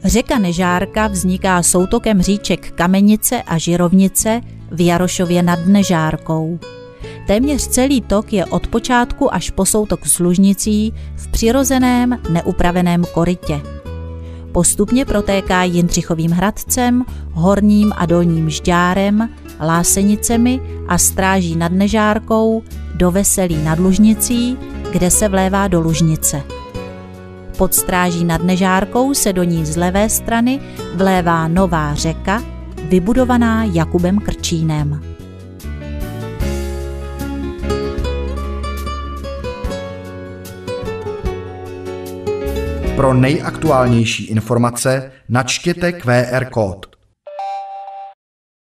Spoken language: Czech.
Řeka Nežárka vzniká soutokem říček Kamenice a Žirovnice v Jarošově nad Nežárkou. Téměř celý tok je od počátku až po soutok s Lužnicí v přirozeném neupraveném korytě. Postupně protéká Jindřichovým Hradcem, Horním a Dolním Žďárem, Lásenicemi a Stráží nad Nežárkou do Veselí nad Lužnicí, kde se vlévá do Lužnice. Pod Stráží nad Nežárkou se do ní z levé strany vlévá Nová řeka, vybudovaná Jakubem Krčínem. Pro nejaktuálnější informace načtěte QR kód.